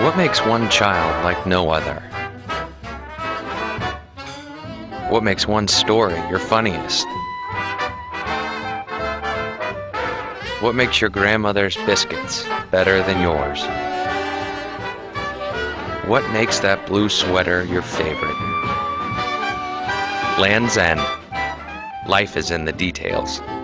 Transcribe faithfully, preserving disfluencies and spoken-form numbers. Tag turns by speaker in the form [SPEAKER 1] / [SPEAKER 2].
[SPEAKER 1] What makes one child like no other? What makes one story your funniest? What makes your grandmother's biscuits better than yours? What makes that blue sweater your favorite? Land's End. Life is in the details.